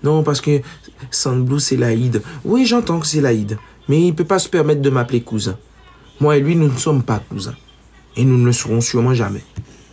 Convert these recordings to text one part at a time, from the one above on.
Non, parce que Sandblue, c'est l'Aïd. Oui, j'entends que c'est l'Aïd. Mais il ne peut pas se permettre de m'appeler cousin. Moi et lui, nous ne sommes pas cousins. Et nous ne le serons sûrement jamais.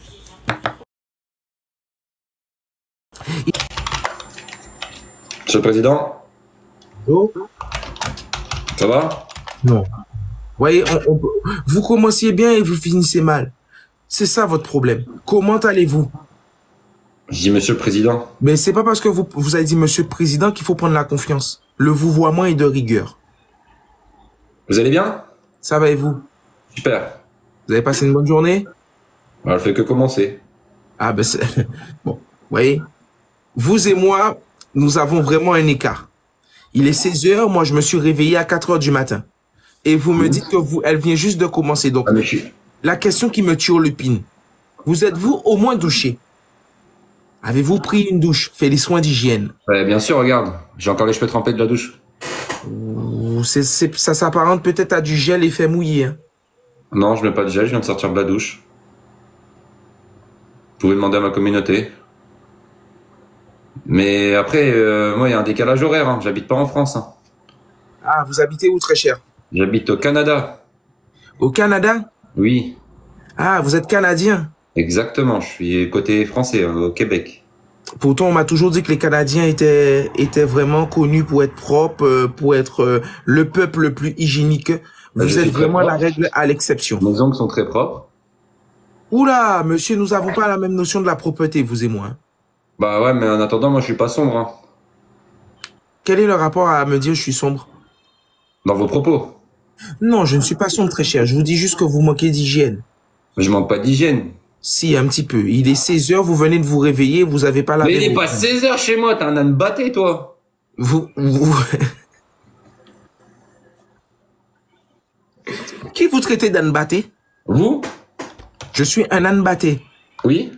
Monsieur le Président, Oh? ça va? Non. Voyez, vous commenciez bien et vous finissez mal. C'est ça votre problème. Comment allez-vous? Je dis Monsieur le Président. Mais c'est pas parce que vous avez dit Monsieur le Président qu'il faut prendre la confiance. Le vouvoiement est de rigueur. Vous allez bien? Ça va et vous? Super. Vous avez passé une bonne journée? On ne fait que commencer. Ah ben c'est... Bon, vous voyez, vous et moi, nous avons vraiment un écart. Il est 16 heures, moi je me suis réveillé à 4 heures du matin. Et vous me dites que elle vient juste de commencer. Donc, la question qui me turlupine, vous êtes-vous au moins douché? Avez-vous pris une douche? Fait les soins d'hygiène? Ouais, bien sûr, regarde. J'ai encore les cheveux trempés de la douche. Ça s'apparente peut-être à du gel effet mouillé. Hein? Non, je mets pas de gel, je viens de sortir de la douche. Vous pouvez demander à ma communauté. Mais après, moi, il y a un décalage horaire. Hein. J'habite pas en France. Hein. Ah, vous habitez où, très cher? J'habite au Canada. Au Canada? Oui. Ah, vous êtes Canadien? Exactement, je suis côté français, au Québec. Pourtant, on m'a toujours dit que les Canadiens étaient vraiment connus pour être propres, pour être le peuple le plus hygiénique. Vous êtes vraiment la règle à l'exception. Mes ongles sont très propres. Oula, monsieur, nous n'avons pas la même notion de la propreté, vous et moi. Hein. Bah ouais, mais en attendant, moi, je suis pas sombre. Hein. Quel est le rapport à me dire je suis sombre? Dans vos propos. Non, je ne suis pas sombre, très cher. Je vous dis juste que vous manquez d'hygiène. Je manque pas d'hygiène. Si, un petit peu. Il est 16 heures, vous venez de vous réveiller, vous avez pas lavé. Mais il est pas 16 heures chez moi, t'es un âne batté, toi. Vous... Qui vous traitez d'âne batté? Vous? Je suis un âne batté. Oui.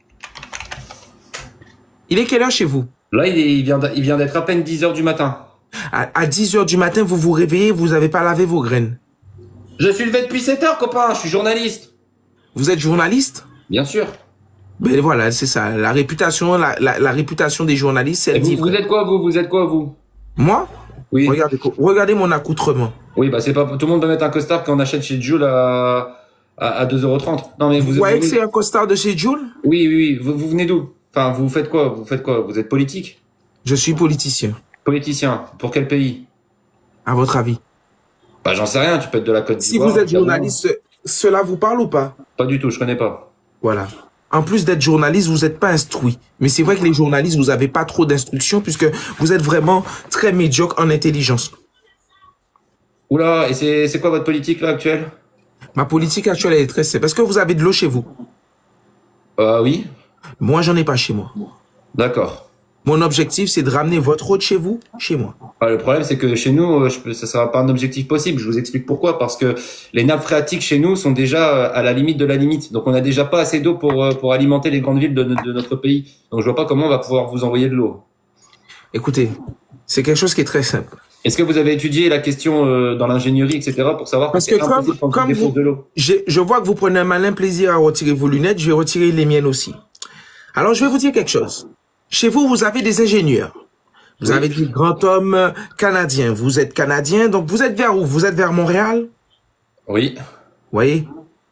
Il est quelle heure chez vous? Là, il vient d'être à peine 10 heures du matin. À 10 heures du matin, vous vous réveillez, vous n'avez pas lavé vos graines. Je suis levé depuis 7 heures, copain, je suis journaliste. Vous êtes journaliste? Bien sûr. Ben voilà, c'est ça. La réputation, la réputation des journalistes, c'est... Vous êtes quoi, vous? Vous êtes quoi, vous? Moi? Oui. Regardez mon accoutrement. Oui, bah c'est pas... Tout le monde va mettre un costard qu'on achète chez Joule à 2,30 €. Non, mais vous voyez que c'est un costard de chez Joule? Oui, oui, oui. Vous venez d'où? Enfin, vous faites quoi? Vous faites quoi? Vous êtes politique? Je suis politicien. Politicien. Pour quel pays? À votre avis? Bah j'en sais rien, tu peux être de la Côte d'Ivoire. Si vous êtes journaliste, cela vous parle ou pas? Pas du tout, je connais pas. Voilà. En plus d'être journaliste, vous n'êtes pas instruit. Mais c'est vrai que les journalistes, vous n'avez pas trop d'instruction puisque vous êtes vraiment très médiocre en intelligence. Oula, et c'est quoi votre politique là actuelle? Ma politique actuelle, elle est très simple. Est-ce que vous avez de l'eau chez vous? Oui. Moi, j'en ai pas chez moi. D'accord. Mon objectif, c'est de ramener votre eau de chez vous, chez moi. Le problème, c'est que chez nous, ça sera pas un objectif possible. Je vous explique pourquoi. Parce que les nappes phréatiques chez nous sont déjà à la limite de la limite. Donc, on a déjà pas assez d'eau pour alimenter les grandes villes de notre pays. Donc, je vois pas comment on va pouvoir vous envoyer de l'eau. Écoutez, c'est quelque chose qui est très simple. Est-ce que vous avez étudié la question dans l'ingénierie, etc., pour savoir parce que comme vous, je vois que vous prenez un malin plaisir à retirer vos lunettes, je vais retirer les miennes aussi. Alors, je vais vous dire quelque chose. Chez vous, vous avez des ingénieurs. Vous avez des grands hommes canadiens. Vous êtes canadien, donc vous êtes vers où? Vous êtes vers Montréal? Oui. Vous voyez?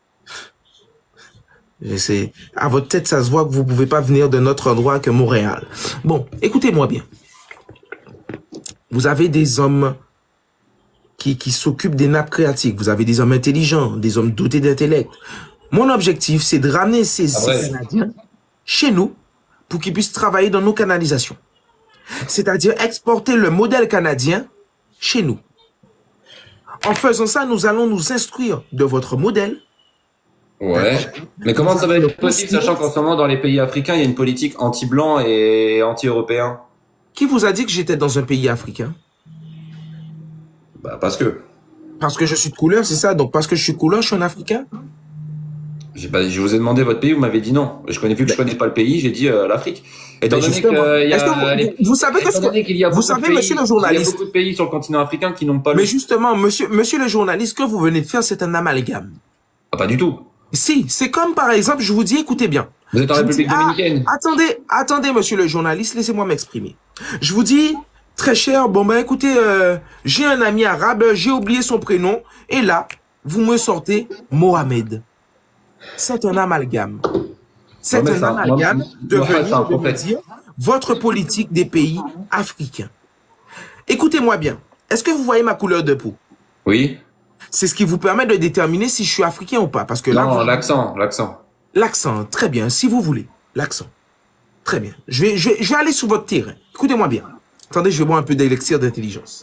À votre tête, ça se voit que vous pouvez pas venir d'un autre endroit que Montréal. Bon, écoutez-moi bien. Vous avez des hommes qui s'occupent des nappes phréatiques. Vous avez des hommes intelligents, des hommes dotés d'intellect. Mon objectif, c'est de ramener ces Canadiens chez nous pour qu'ils puissent travailler dans nos canalisations. C'est-à-dire exporter le modèle canadien chez nous. En faisant ça, nous allons nous instruire de votre modèle. Ouais. Mais comment ça va être possible, sachant qu'en ce moment, dans les pays africains, il y a une politique anti-blanc et anti-européen? Qui vous a dit que j'étais dans un pays africain? Bah, parce que. Parce que je suis de couleur, c'est ça? Donc, parce que je suis de couleur, je suis un Africain? Je vous ai demandé votre pays, vous m'avez dit non. Vu que je connais pas le pays, j'ai dit l'Afrique. Étant donné qu'il y a... Vous savez qu'il y a beaucoup de pays, monsieur le journaliste, il y a beaucoup de pays sur le continent africain qui n'ont pas Mais justement, monsieur le journaliste, ce que vous venez de faire, c'est un amalgame. Ah, pas du tout. Si, c'est comme par exemple, je vous dis, écoutez bien. Vous êtes en République dominicaine. Attendez, monsieur le journaliste, laissez-moi m'exprimer. Je vous dis, très cher, bon ben écoutez, j'ai un ami arabe, j'ai oublié son prénom, et là, vous me sortez Mohamed. C'est un amalgame. C'est un amalgame de venir de me dire votre politique des pays africains. Écoutez-moi bien. Est-ce que vous voyez ma couleur de peau? Oui. C'est ce qui vous permet de déterminer si je suis africain ou pas. Parce que là, non, l'accent. L'accent, très bien, si vous voulez. L'accent. Très bien. Je vais aller sur votre terrain. Écoutez-moi bien. Attendez, je vais boire un peu d'élixir d'intelligence.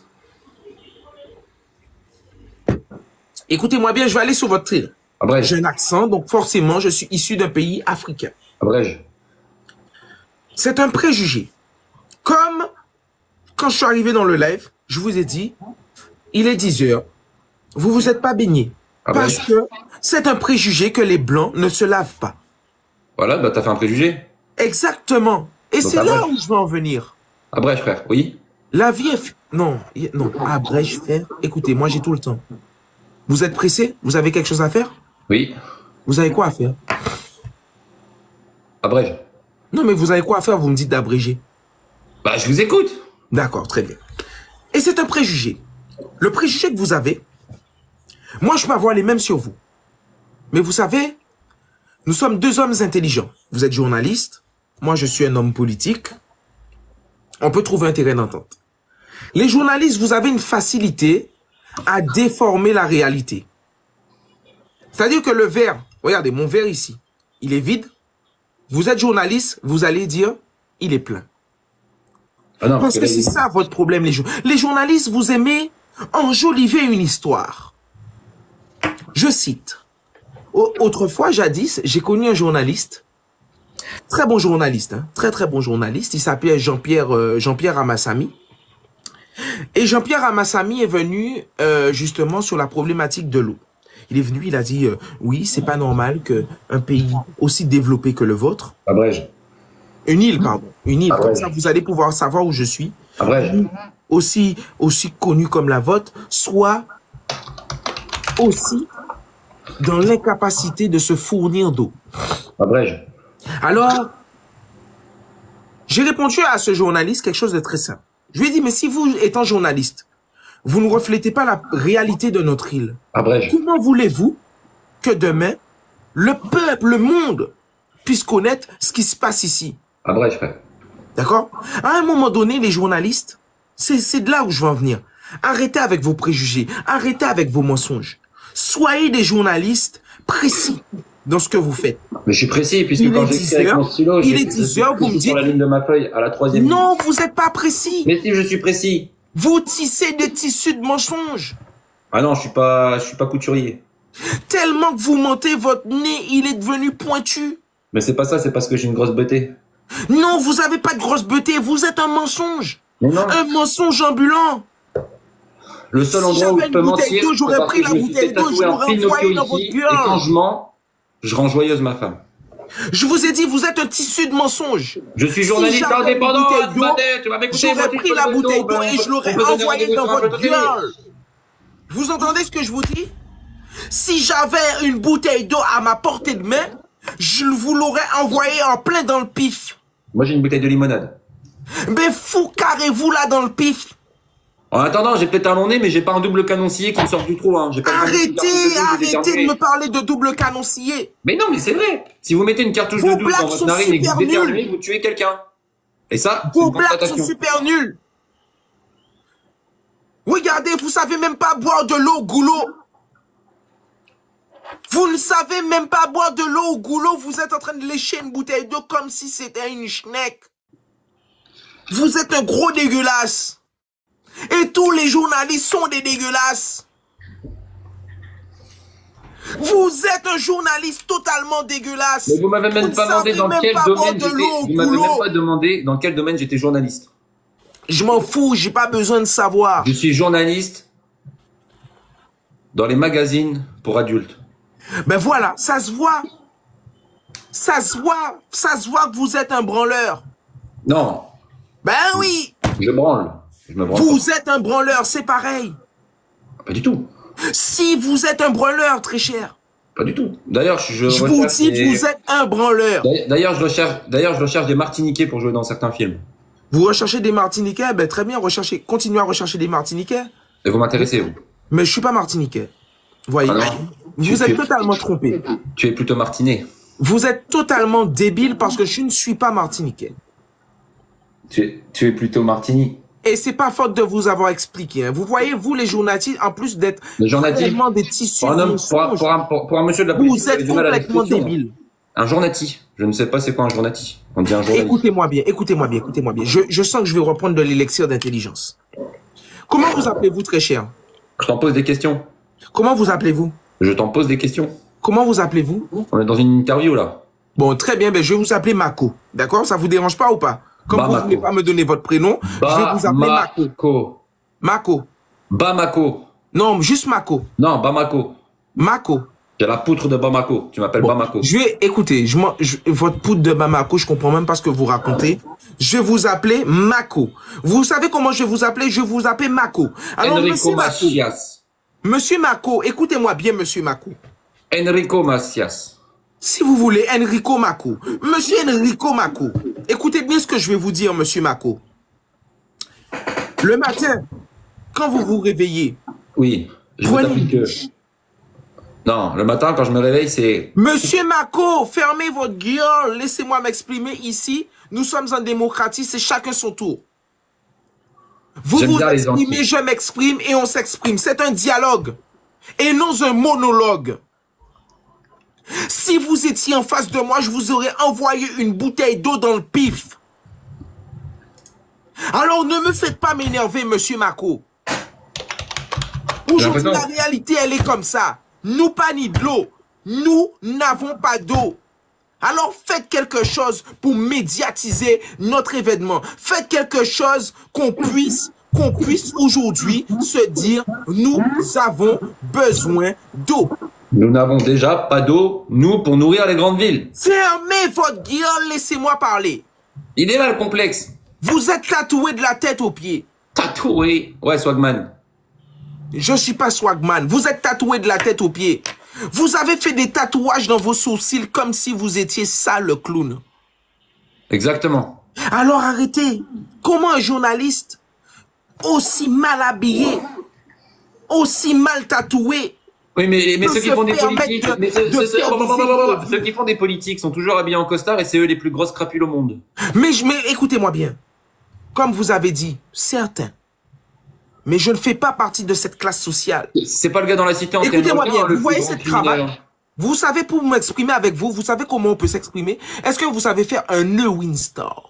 Écoutez-moi bien, je vais aller sur votre terrain. Abrège. J'ai un accent, donc forcément, je suis issu d'un pays africain. Abrège. C'est un préjugé. Comme quand je suis arrivé dans le live, je vous ai dit, il est 10 heures. Vous vous êtes pas baigné. Parce que c'est un préjugé que les Blancs ne se lavent pas. Voilà, bah t'as fait un préjugé. Exactement. Et c'est là où je veux en venir. Abrège, frère, oui. La vie est... Non, non, abrège, frère. Écoutez, moi j'ai tout le temps. Vous êtes pressé? Vous avez quelque chose à faire? Oui. Vous avez quoi à faire? Abrège. Non, mais vous avez quoi à faire? Vous me dites d'abréger. Bah, je vous écoute. D'accord, très bien. Et c'est un préjugé. Le préjugé que vous avez, moi je peux avoir les mêmes sur vous. Mais vous savez, nous sommes deux hommes intelligents. Vous êtes journaliste, moi je suis un homme politique. On peut trouver un terrain d'entente. Les journalistes, vous avez une facilité à déformer la réalité. C'est-à-dire que le verre, regardez, mon verre ici, il est vide. Vous êtes journaliste, vous allez dire, il est plein. Ah non, parce que c'est ça votre problème, les journalistes, vous aimez enjoliver une histoire. Je cite. Autrefois, jadis, j'ai connu un journaliste, très bon journaliste, hein, très bon journaliste. Il s'appelait Jean-Pierre Amassami. Et Jean-Pierre Amassami est venu justement sur la problématique de l'eau. Il est venu, il a dit oui, c'est pas normal qu'un pays aussi développé que le vôtre, Abrège. Une île, pardon, une île, Abrège. comme ça vous allez pouvoir savoir où je suis, Abrège. aussi connue comme la vôtre, soit aussi dans l'incapacité de se fournir d'eau. Abrège. Alors, j'ai répondu à ce journaliste quelque chose de très simple. Je lui ai dit, mais si vous, étant journaliste, vous ne reflétez pas la réalité de notre île, Abrège. comment voulez-vous que demain, le peuple, le monde, puisse connaître ce qui se passe ici? Abrège, frère. D'accord? À un moment donné, les journalistes, c'est de là où je veux en venir. Arrêtez avec vos préjugés, arrêtez avec vos mensonges. Soyez des journalistes précis dans ce que vous faites. Mais je suis précis, puisque quand j'écris avec mon stylo, il est 10 heures, vous me dites... sur la ligne de ma feuille, à la 3e ligne. Non, vous n'êtes pas précis. Mais si, je suis précis. Vous tissez des tissus de mensonges. Ah non, je suis pas couturier. Tellement que vous mentez, votre nez, il est devenu pointu. Mais c'est pas ça, c'est parce que j'ai une grosse beauté. Non, vous avez pas de grosse beauté, vous êtes un mensonge. Mais non. Un mensonge ambulant. Le seul endroit où je peux mentir, j'aurais pris la bouteille d'eau, je l'aurais envoyée dans votre gueule. Et quand je mens, je rends joyeuse ma femme. Je vous ai dit, vous êtes un tissu de mensonges. Je suis journaliste indépendant. J'aurais pris la bouteille d'eau et je l'aurais envoyée dans votre gueule. Vous entendez ce que je vous dis? Si j'avais une bouteille d'eau à ma portée de main, je vous l'aurais envoyée en plein dans le pif. Moi, j'ai une bouteille de limonade. Mais fou carrez-vous là dans le pif. En attendant, j'ai peut-être un long nez, mais j'ai pas un double canoncier qui me sort du trou. Hein. Arrêtez de me parler de double canoncier. Mais non, mais c'est vrai. Si vous mettez une cartouche de double dans votre narine et que vous éternuez, vous tuez quelqu'un. Et ça, vos blagues sont super nulles. Regardez, vous savez même pas boire de l'eau au goulot. Vous ne savez même pas boire de l'eau au goulot. Vous êtes en train de lécher une bouteille d'eau comme si c'était une schneck. Vous êtes un gros dégueulasse. Et tous les journalistes sont des dégueulasses. Vous êtes un journaliste totalement dégueulasse. Mais vous m'avez même pas demandé dans quel domaine j'étais. Vous m'avez même pas demandé dans quel domaine j'étais journaliste. Je m'en fous, j'ai pas besoin de savoir. Je suis journaliste dans les magazines pour adultes. Ben voilà, ça se voit. Ça se voit que vous êtes un branleur. Non. Ben oui. Je branle. Je me branle. Vous êtes un branleur, c'est pareil. Pas du tout. Si vous êtes un branleur, très cher. Pas du tout. D'ailleurs, je vous dis, vous êtes un branleur. D'ailleurs, je recherche des Martiniquais pour jouer dans certains films. Vous recherchez des Martiniquais? Ben, très bien, continuez à rechercher des Martiniquais. Et vous m'intéressez, vous? Mais je suis pas Martiniquais. Voyez. Ah non? Vous êtes totalement trompé. Tu es plutôt martinais. Vous êtes totalement débile parce que je ne suis pas Martiniquais. Tu es plutôt martini. Et c'est pas faute de vous avoir expliqué. Hein. Vous voyez, vous, les journalistes, en plus d'être vraiment des tissus pour un monsieur de la police, vous êtes complètement débile. Un journati. Je ne sais pas c'est quoi un journati. On dit un journaliste. Écoutez-moi bien, écoutez-moi bien, écoutez-moi bien. Je sens que je vais reprendre de l'élixir d'intelligence. Comment vous appelez-vous, très cher? Je t'en pose des questions. Comment vous appelez-vous? Je t'en pose des questions. Comment vous appelez-vous? On est dans une interview, là. Bon, très bien, ben, je vais vous appeler Mako. D'accord? Ça vous dérange pas ou pas? Comme vous ne voulez pas me donner votre prénom, je vais vous appeler Mako. Mako. Bamako. Non, juste Mako. Non, Bamako. Mako. J'ai la poutre de Bamako. Tu m'appelles Bamako. Je vais, écoutez, votre poutre de Bamako, je comprends même pas ce que vous racontez. Je vais vous appeler Mako. Vous savez comment je vais vous appeler? Je vais vous appeler Mako. Alors, Enrico Macias. Monsieur Mako, écoutez-moi bien, monsieur Mako. Enrico Macias. Si vous voulez, Enrico Mako. Monsieur Enrico Mako. Écoutez bien ce que je vais vous dire, monsieur Mako. Le matin, quand vous vous réveillez. Oui. Non, le matin, quand je me réveille, c'est... Monsieur Mako, fermez votre gueule. Laissez-moi m'exprimer ici. Nous sommes en démocratie, c'est chacun son tour. Vous vous exprimez, je m'exprime et on s'exprime. C'est un dialogue et non un monologue. Si vous étiez en face de moi, je vous aurais envoyé une bouteille d'eau dans le pif. Alors ne me faites pas m'énerver, monsieur Mako. Aujourd'hui, la réalité, elle est comme ça. Nous pas ni de l'eau. Nous n'avons pas d'eau. Alors faites quelque chose pour médiatiser notre événement. Faites quelque chose qu'on puisse aujourd'hui se dire, nous avons besoin d'eau. Nous n'avons déjà pas d'eau, nous, pour nourrir les grandes villes. Fermez votre gueule, laissez-moi parler. Il est là le complexe. Vous êtes tatoué de la tête aux pieds. Tatoué? Ouais, Swagman. Je suis pas Swagman. Vous êtes tatoué de la tête aux pieds. Vous avez fait des tatouages dans vos sourcils comme si vous étiez ça, le clown. Exactement. Alors arrêtez. Comment un journaliste aussi mal habillé, aussi mal tatoué, oui, mais ceux qui font des politiques, ceux qui font des politiques sont toujours habillés en costard et c'est eux les plus grosses crapules au monde. Mais écoutez-moi bien. Comme vous avez dit, certains. Mais je ne fais pas partie de cette classe sociale. C'est pas le gars dans la cité en train de... Écoutez-moi bien, vous voyez cette cravate? Vous savez, pour m'exprimer avec vous, vous savez comment on peut s'exprimer? Est-ce que vous savez faire un nœud Windstar?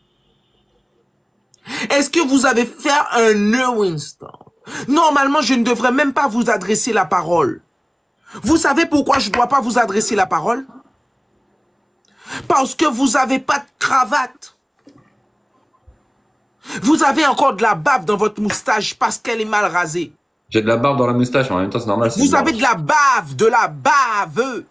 Est-ce que vous savez faire un nœud Windstar? Normalement, je ne devrais même pas vous adresser la parole. Vous savez pourquoi je ne dois pas vous adresser la parole? Parce que vous n'avez pas de cravate. Vous avez encore de la bave dans votre moustache parce qu'elle est mal rasée. J'ai de la barbe dans la moustache, en même temps c'est normal. Vous avez de la bave.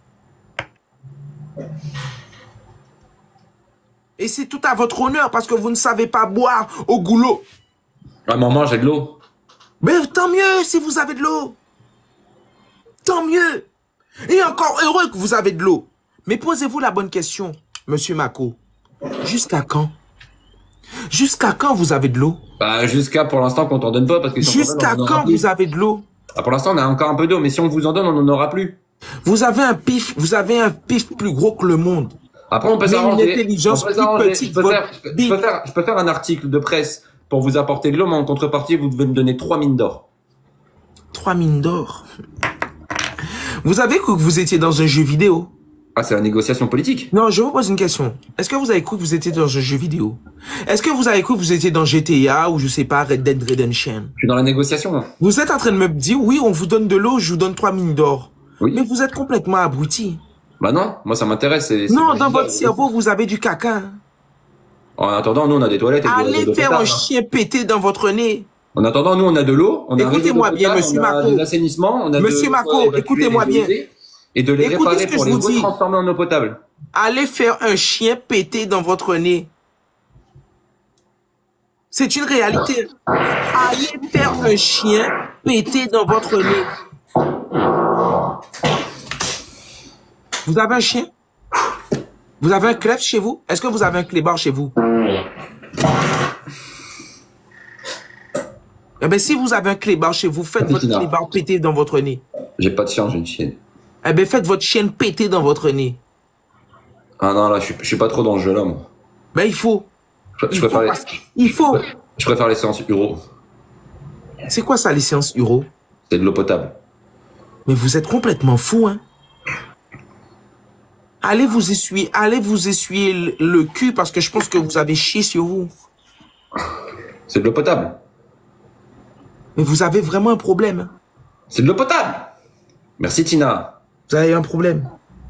Et c'est tout à votre honneur parce que vous ne savez pas boire au goulot. Ah, maman, j'ai de l'eau. Mais tant mieux si vous avez de l'eau. Tant mieux. Et encore heureux que vous avez de l'eau. Mais posez-vous la bonne question, monsieur Mako. Jusqu'à quand? Jusqu'à quand vous avez de l'eau? Bah, jusqu'à pour l'instant qu'on t'en donne pas parce que... Jusqu'à quand vous avez de l'eau? Bah, pour l'instant, on a encore un peu d'eau, mais si on vous en donne, on n'en aura plus. Vous avez un pif plus gros que le monde. Après, on peut s'arranger. Une intelligence plus petite. Je peux faire un article de presse pour vous apporter de l'eau, mais en contrepartie, vous devez me donner 3 mines d'or. 3 mines d'or? Vous avez cru que vous étiez dans un jeu vidéo? Ah, c'est la négociation politique? Non, je vous pose une question. Est-ce que vous avez cru que vous étiez dans un jeu vidéo? Est-ce que vous avez cru que vous étiez dans GTA ou je sais pas, Red Dead Redemption? Je suis dans la négociation, là. Vous êtes en train de me dire, oui, on vous donne de l'eau, je vous donne 3 mines d'or. Oui. Mais vous êtes complètement abruti. Bah non, moi ça m'intéresse. Non, dans votre cerveau, vous avez du caca. En attendant, nous on a des toilettes. Allez faire un chien pété dans votre nez. En attendant, nous on a de l'eau. Écoutez-moi bien, monsieur Mako. On a de l'assainissement. Monsieur Mako, écoutez-moi bien. Et de les réparer pour les transformer en eau potable. Allez faire un chien pété dans votre nez. C'est une réalité. Allez faire un chien pété dans votre nez. Vous avez un chien? Vous avez un clef chez vous? Est-ce que vous avez un clébard chez vous? Eh bien, si vous avez un clébard chez vous, faites votre clébard péter dans votre nez. J'ai pas de chien, j'ai une chienne. Eh bien, faites votre chienne péter dans votre nez. Ah non, là, je suis pas trop dans le jeu, là, moi. Ben, il faut. Je préfère les séances Uro. C'est quoi ça, les séances Uro? C'est de l'eau potable. Mais vous êtes complètement fou, hein? Allez vous essuyer le cul parce que je pense que vous avez chié sur vous. C'est de l'eau potable. Mais vous avez vraiment un problème. Hein? C'est de l'eau potable. Merci, Tina. Vous avez un problème.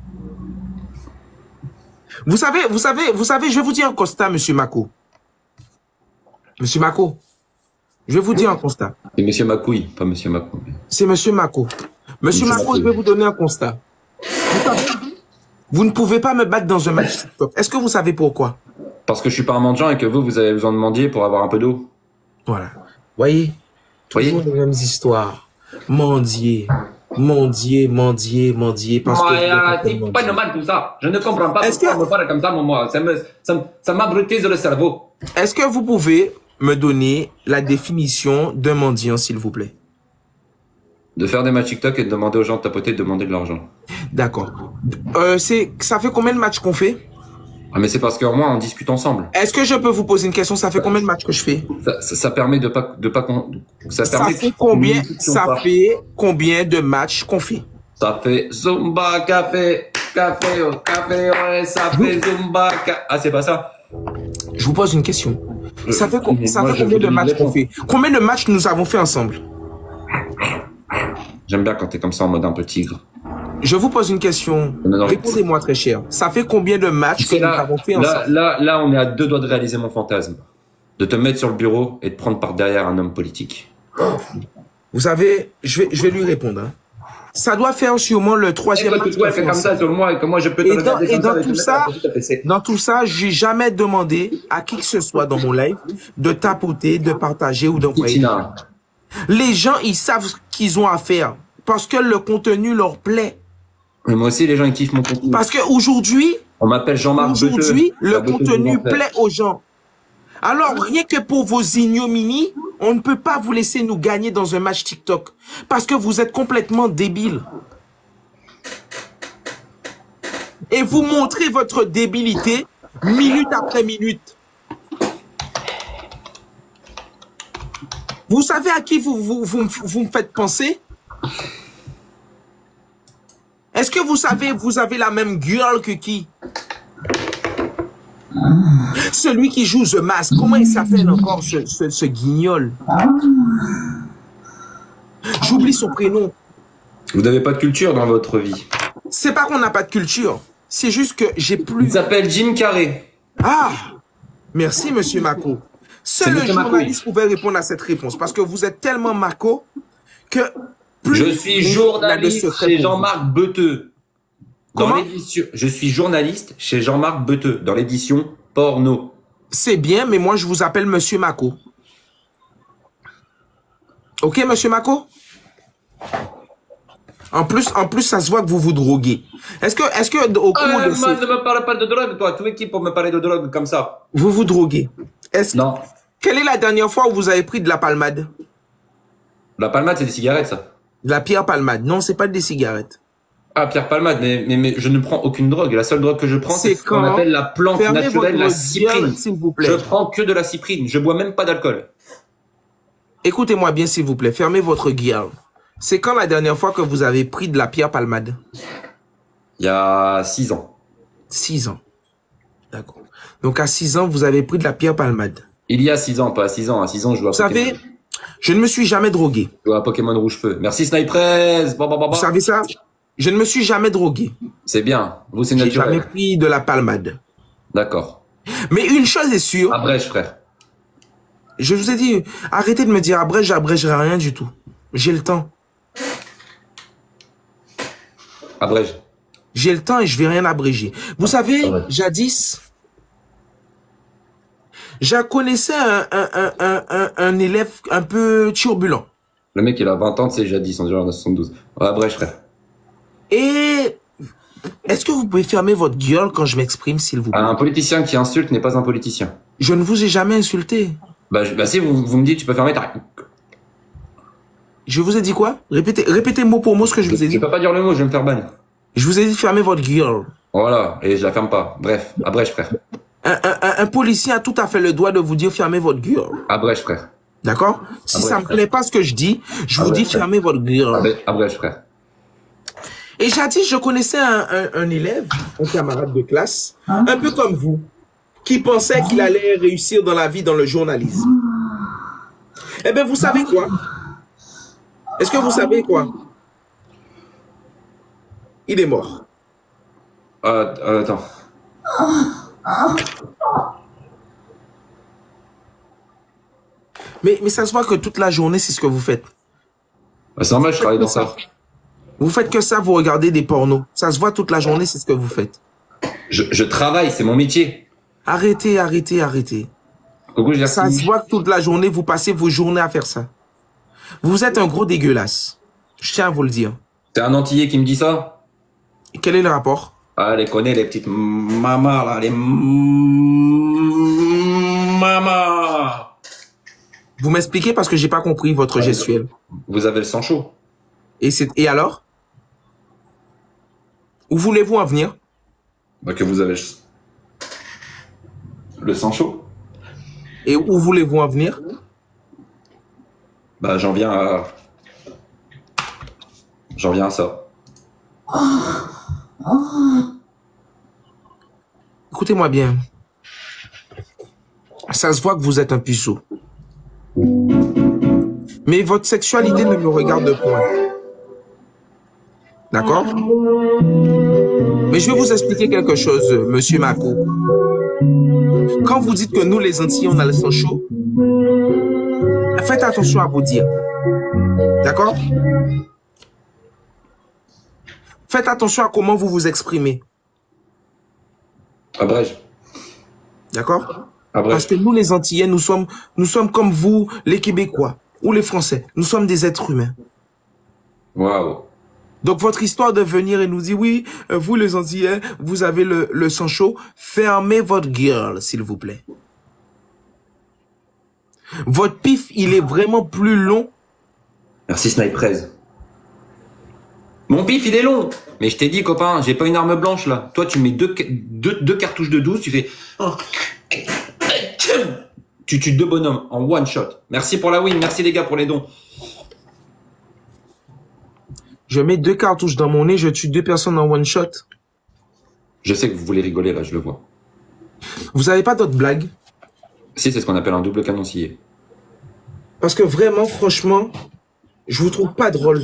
Vous savez, je vais vous dire un constat, Monsieur Mako. Monsieur Mako, je vais vous dire un constat. C'est Monsieur Macouille, pas Monsieur Macou. C'est Monsieur Mako. Monsieur Mako, je vais vous donner un constat. Vous ne pouvez pas me battre dans un match TikTok. Est-ce que vous savez pourquoi? Parce que je suis pas un mendiant et que vous avez besoin de mendier pour avoir un peu d'eau. Voilà. Voyez, toujours les mêmes histoires. Mendier. Mendier. Parce que c'est pas normal tout ça. Je ne comprends pas pourquoi on me parle comme ça, moi. Ça m'abrutise le cerveau. Est-ce que vous pouvez me donner la définition d'un mendiant, s'il vous plaît? De faire des matchs TikTok et de demander aux gens de tapoter et de demander de l'argent. D'accord. Ça fait combien de matchs qu'on fait? Ah, mais c'est parce que moi, on discute ensemble. Est-ce que je peux vous poser une question? Ça fait combien de matchs que je fais? Ça permet ça fait combien de matchs qu'on fait? Ça fait Zumba, café, ouais, ça fait Zumba, Ah, c'est pas ça? Je vous pose une question. Ça fait combien de matchs qu'on fait? Combien de matchs nous avons fait ensemble? J'aime bien quand t'es comme ça en mode un peu tigre. Je vous pose une question. Répondez-moi très cher. Ça fait combien de matchs que nous avons fait ensemble? Là, on est à 2 doigts de réaliser mon fantasme. De te mettre sur le bureau et de prendre par derrière un homme politique. Vous savez, je vais lui répondre. Hein. Ça doit faire sûrement le 3e match. Tu fais comme ça sur moi et que moi je peux te regarder comme ça. Dans tout ça, j'ai jamais demandé à qui que ce soit dans mon live de tapoter, de partager ou d'envoyer. Les gens, ils savent ce qu'ils ont à faire parce que le contenu leur plaît. Mais moi aussi, les gens, ils kiffent mon contenu. Parce qu'aujourd'hui, on m'appelle Jean-Marc Beteux. Aujourd'hui, le contenu plaît aux gens. Alors, rien que pour vos ignominies, on ne peut pas vous laisser nous gagner dans un match TikTok. Parce que vous êtes complètement débiles. Et vous montrez votre débilité minute après minute. Vous savez à qui vous me faites penser? Est-ce que vous savez, vous avez la même gueule que qui? Celui qui joue The Mask, comment il s'appelle encore ce guignol? J'oublie son prénom. Vous n'avez pas de culture dans votre vie. C'est pas qu'on n'a pas de culture. C'est juste que j'ai plus... Il s'appelle Jim Carrey. Ah! Merci, Monsieur Mako. Seul le journaliste pouvait répondre à cette réponse. Parce que vous êtes tellement Mako que... Je suis journaliste chez Jean-Marc Beteux. Comment? Je suis journaliste chez Jean-Marc Beteux, dans l'édition porno. C'est bien, mais moi, je vous appelle Monsieur Mako. Ok, Monsieur Mako? En plus, ça se voit que vous vous droguez. Est-ce que au cours de ne me parle pas de drogue, toi. Tu es qui pour me parler de drogue comme ça? Vous vous droguez. Non. Quelle est la dernière fois où vous avez pris de la palmade? La palmade, c'est des cigarettes, ça. La Pierre Palmade. Non, c'est pas des cigarettes. Ah, Pierre Palmade, mais je ne prends aucune drogue. La seule drogue que je prends, c'est ce qu'on appelle la plante naturelle, la cyprine. S'il vous plaît. Je prends que de la cyprine. Je bois même pas d'alcool. Écoutez-moi bien, s'il vous plaît. Fermez votre gueule. C'est quand la dernière fois que vous avez pris de la Pierre Palmade? Il y a 6 ans. 6 ans. D'accord. Donc, à 6 ans, vous avez pris de la Pierre Palmade. Il y a 6 ans, pas à 6 ans. À 6 ans, je joue à Pokémon. Vous savez, je ne me suis jamais drogué. Je joue à Pokémon Rouge-Feu. Merci, Sniprez. Vous savez ça? Je ne me suis jamais drogué. C'est bien. Vous, c'est naturel. J'ai jamais pris de la palmade. D'accord. Mais une chose est sûre. Abrège, frère. Je vous ai dit, arrêtez de me dire abrège, j'abrègerai rien du tout. J'ai le temps. Abrège. J'ai le temps et je vais rien abréger. Vous savez, jadis, je connaissais un élève un peu turbulent. Le mec, il a 20 ans, c'est jadis, en 1972. Abrège, frère. Et Est-ce que vous pouvez fermer votre gueule quand je m'exprime, s'il vous plaît? Un politicien qui insulte n'est pas un politicien. Je ne vous ai jamais insulté. Bah si vous me dites, tu peux fermer ta... Je vous ai dit quoi? Répétez mot pour mot ce que je vous ai dit. Je peux pas dire le mot, je vais me faire ban. Je vous ai dit de fermer votre gueule. Voilà, et je la ferme pas. Bref, abrège, frère. Un policier a tout à fait le droit de vous dire fermez votre gueule. Abrège, frère. D'accord? Si Abrège, ça me frère. plaît pas ce que je dis, je vous dis frère. fermez votre gueule. Abrège, frère. Et jadis, je connaissais un élève, un camarade de classe, un peu comme vous, qui pensait qu'il allait réussir dans la vie dans le journalisme. Eh bien, vous savez quoi? Est-ce que vous savez quoi? Il est mort. Attends. Mais ça se voit que toute la journée, c'est ce que vous faites. Bah, c'est normal, je travaille dans ça. Vous faites que ça, vous regardez des pornos. Ça se voit toute la journée, c'est ce que vous faites. Je travaille, c'est mon métier. Arrêtez, arrêtez, arrêtez. Coucou, je Ça se voit que toute la journée, vous passez vos journées à faire ça. Vous êtes un gros dégueulasse. Je tiens à vous le dire. T'es un Antillais qui me dit ça? Quel est le rapport? Ah, les connais, les petites mamas, là, les mamas. Vous m'expliquez parce que j'ai pas compris votre gestuelle. Vous avez le sang chaud. Et alors? Où voulez-vous en venir? Bah, que vous avez le sang chaud. Et où voulez-vous en venir? Bah, j'en viens à ça. Écoutez-moi bien. Ça se voit que vous êtes un puceau. Mais votre sexualité ne me regarde point. D'accord? Mais je vais vous expliquer quelque chose, monsieur Mako. Quand vous dites que nous, les Antillais, on a le sang chaud, faites attention à vous dire. D'accord? Faites attention à comment vous vous exprimez. Abrège. D'accord? Abrège. Parce que nous, les Antillais, nous sommes comme vous, les Québécois, ou les Français. Nous sommes des êtres humains. Waouh. Donc, votre histoire de venir et nous dire, oui, vous, les Antillais, vous avez le sang chaud, fermez votre gueule, s'il vous plaît. Votre pif, il est vraiment plus long. Merci, Sniperez. Mon pif, il est long. Mais je t'ai dit, copain, j'ai pas une arme blanche, là. Toi, tu mets deux cartouches de 12, tu fais... Tu tues 2 bonhommes en one shot. Merci pour la win, merci les gars pour les dons. Je mets 2 cartouches dans mon nez, je tue 2 personnes en one shot. Je sais que vous voulez rigoler, là, je le vois. Vous avez pas d'autres blagues? Si, c'est ce qu'on appelle un double canon scié. Parce que vraiment, franchement, je vous trouve pas drôle.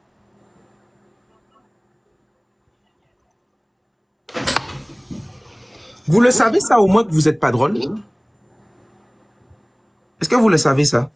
Vous le savez ça au moins que vous êtes pas drôle? Est-ce que vous le savez ça?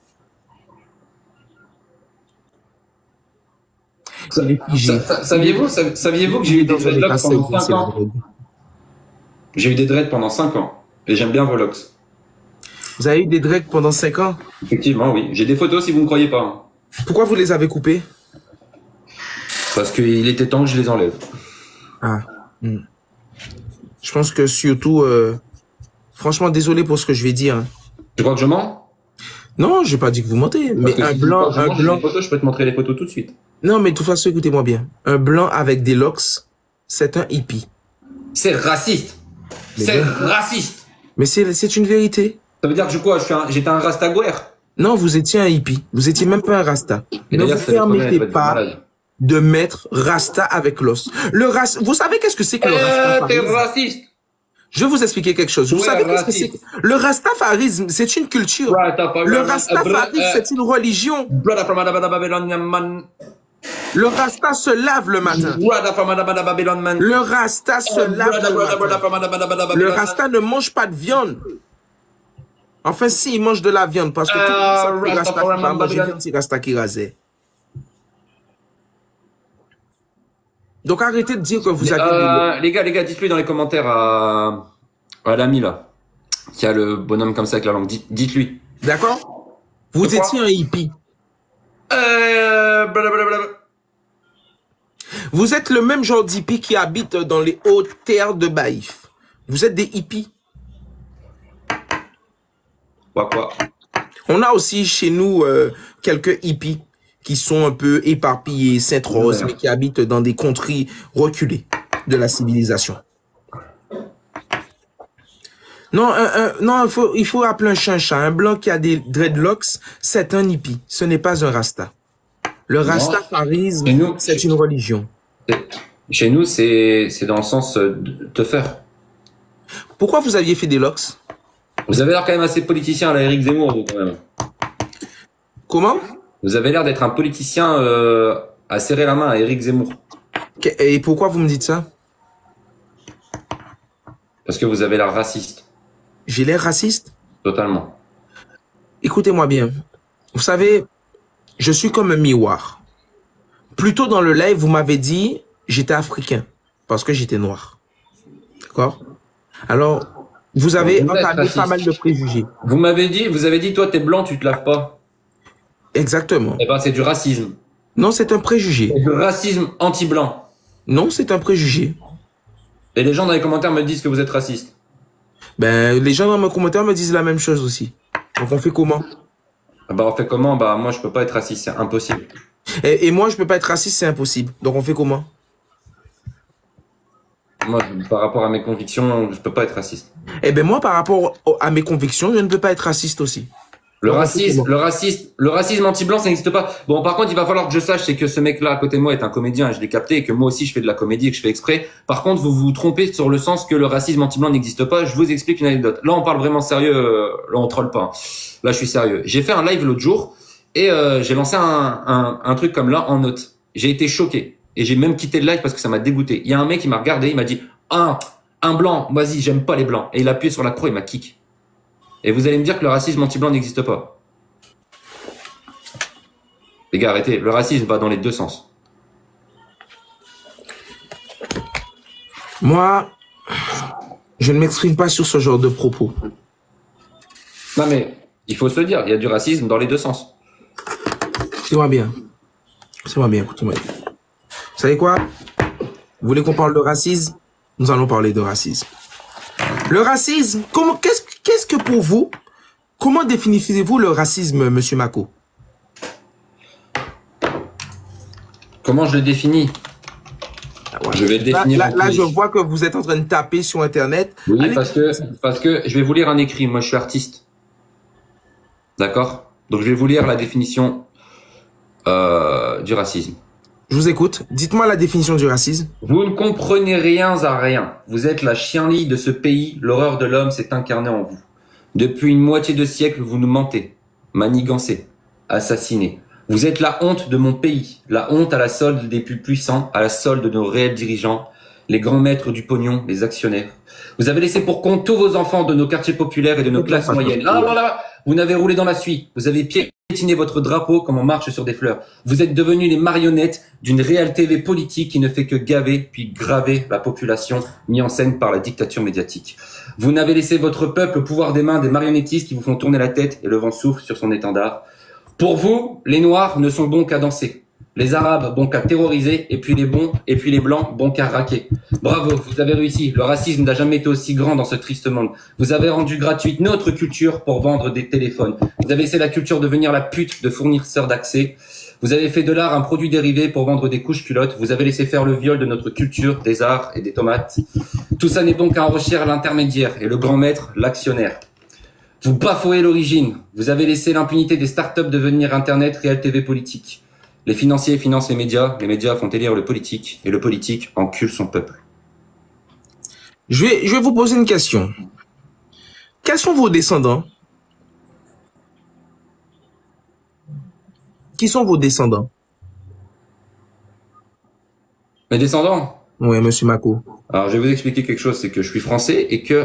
Saviez-vous que j'ai eu des dreadlocks pendant 5 ans? J'ai eu des dreads pendant 5 ans. Et j'aime bien vos locks. Vous avez eu des dreads pendant 5 ans? Effectivement, oui. J'ai des photos si vous ne me croyez pas. Pourquoi vous les avez coupés? Parce qu'il était temps que je les enlève. Ah. Je pense que surtout... franchement, désolé pour ce que je vais dire. Tu crois que je mens? Non, j'ai pas dit que vous mentez. Parce Mais que un si blanc... je mens, je peux te montrer les photos tout de suite. Non, mais de toute façon, écoutez-moi bien. Un blanc avec des locks, c'est un hippie. C'est raciste. C'est raciste. Mais c'est une vérité. Ça veut dire que quoi? J'étais un rastagouer. Non, vous étiez un hippie. Vous étiez même pas un rasta. Et ne d'ailleurs, vous permettez pas de mettre rasta avec l'os. Vous savez qu'est-ce que c'est que le rastafarisme? T'es raciste. Je vais vous expliquer quelque chose. Vous savez qu'est-ce que c'est? Le rastafarisme, c'est une culture. Le rastafarisme, c'est une religion. Le rasta se lave le matin. Le rasta se lave le matin. Le rasta ne mange pas de viande. Enfin, si, il mange de la viande, parce que tout le monde sait que rasta qui va manger viande, c'est rasta qui rasait. Donc, arrêtez de dire que vous avez... Les gars, dites-lui dans les commentaires à l'ami, là, qui a le bonhomme comme ça avec la langue. Dites-lui. D'accord? Vous étiez un hippie. Vous êtes le même genre d'hippie qui habite dans les hautes terres de Baïf. Vous êtes des hippies. Quoi? On a aussi chez nous quelques hippies qui sont un peu éparpillés, Sainte-Rose, mais qui habitent dans des contrées reculées de la civilisation. Non, non, il faut appeler un chat. Un blanc qui a des dreadlocks, c'est un hippie. Ce n'est pas un rasta. Le rastafarisme, c'est une religion. Chez nous, c'est dans le sens de te faire. Pourquoi vous aviez fait des locks? Vous avez l'air quand même assez politicien à la Éric Zemmour, vous, quand même. Comment? Vous avez l'air d'être un politicien à serrer la main à Éric Zemmour. Et pourquoi vous me dites ça? Parce que vous avez l'air raciste. J'ai l'air raciste? Totalement. Écoutez-moi bien. Vous savez, je suis comme un miroir. Plus tôt dans le live, vous m'avez dit j'étais africain parce que j'étais noir. D'accord? Alors, vous avez entamé pas mal de préjugés. Vous avez dit, toi, t'es blanc, tu te laves pas. Exactement. Eh ben, c'est du racisme. Non, c'est un préjugé. C'est du racisme anti-blanc. Non, c'est un préjugé. Et les gens dans les commentaires me disent que vous êtes raciste. Ben, les gens dans mes commentaires me disent la même chose aussi. Donc, on fait comment? Bah, on fait comment? Bah, moi, je peux pas être raciste, c'est impossible. Et moi, je peux pas être raciste, c'est impossible. Donc, on fait comment? Moi, par rapport à mes convictions, je peux pas être raciste. Eh ben, moi, par rapport à mes convictions, je ne peux pas être raciste aussi. Le racisme anti-blanc, ça n'existe pas. Bon, par contre, il va falloir que je sache, c'est que ce mec-là à côté de moi est un comédien, et je l'ai capté, et que moi aussi je fais de la comédie et que je fais exprès. Par contre, vous vous trompez sur le sens que le racisme anti-blanc n'existe pas. Je vous explique une anecdote. Là, on parle vraiment sérieux. Là, on troll pas. Là, je suis sérieux. J'ai fait un live l'autre jour et j'ai lancé un truc comme là en note. J'ai été choqué et j'ai même quitté le live parce que ça m'a dégoûté. Il y a un mec qui m'a regardé, il m'a dit un blanc, vas-y, j'aime pas les blancs. Et il a appuyé sur la croix, il m'a kick. Et vous allez me dire que le racisme anti-blanc n'existe pas. Les gars, arrêtez. Le racisme va dans les deux sens. Moi, je ne m'exprime pas sur ce genre de propos. Non mais, il faut se le dire, il y a du racisme dans les deux sens. Écoutez-moi bien. Écoutez-moi bien, écoutez-moi bien. Vous savez quoi? Vous voulez qu'on parle de racisme? Nous allons parler de racisme. Le racisme, qu'est-ce que pour vous, comment définissez-vous le racisme, Monsieur Mako? Comment je le définis? Je vais le définir. Là, je vois que vous êtes en train de taper sur Internet. Oui, allez, parce que je vais vous lire un écrit. Moi, je suis artiste. D'accord? Donc, je vais vous lire la définition du racisme. Je vous écoute. Dites-moi la définition du racisme. Vous ne comprenez rien à rien. Vous êtes la chienlit de ce pays. L'horreur de l'homme s'est incarnée en vous. Depuis une moitié de siècle, vous nous mentez, manigancez, assassinez. Vous êtes la honte de mon pays, la honte à la solde des plus puissants, à la solde de nos réels dirigeants, les grands maîtres du pognon, les actionnaires. Vous avez laissé pour compte tous vos enfants de nos quartiers populaires et de nos classes moyennes. Ah voilà, vous n'avez roulé dans la suie, vous avez piétiné votre drapeau comme on marche sur des fleurs. Vous êtes devenus les marionnettes d'une réelle TV politique qui ne fait que gaver puis graver la population, mis en scène par la dictature médiatique. Vous n'avez laissé votre peuple au pouvoir des mains des marionnettistes qui vous font tourner la tête et le vent souffle sur son étendard. Pour vous, les Noirs ne sont bons qu'à danser. Les Arabes bons qu'à terroriser, et puis les Blancs bons qu'à raquer. Bravo, vous avez réussi. Le racisme n'a jamais été aussi grand dans ce triste monde. Vous avez rendu gratuite notre culture pour vendre des téléphones. Vous avez laissé la culture devenir la pute de fournisseurs d'accès. Vous avez fait de l'art un produit dérivé pour vendre des couches culottes. Vous avez laissé faire le viol de notre culture, des arts et des tomates. Tout ça n'est bon qu'à enrichir l'intermédiaire et le grand maître, l'actionnaire. Vous bafouez l'origine. Vous avez laissé l'impunité des startups devenir Internet, réel TV politique. Les financiers financent les médias font élire le politique, et le politique encule son peuple. Je vais vous poser une question. Quels sont vos descendants? Qui sont vos descendants? Mes descendants? Oui, Monsieur Mako. Alors, je vais vous expliquer quelque chose, c'est que je suis français et que